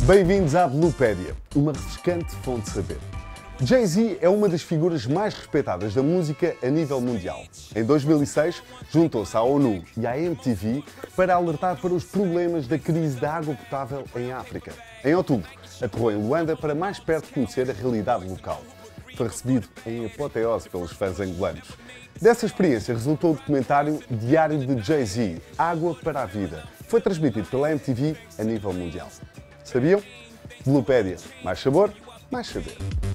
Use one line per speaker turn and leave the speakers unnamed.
Bem-vindos à Bluepédia, uma refrescante fonte de saber. Jay-Z é uma das figuras mais respeitadas da música a nível mundial. Em 2006, juntou-se à ONU e à MTV para alertar para os problemas da crise da água potável em África. Em outubro, aterrou em Luanda para mais perto de conhecer a realidade local. Foi recebido em apoteose pelos fãs angolanos. Dessa experiência resultou o documentário Diário de Jay-Z, Água para a Vida. Foi transmitido pela MTV a nível mundial. Sabiam? Bluepédia. Mais sabor, mais saber.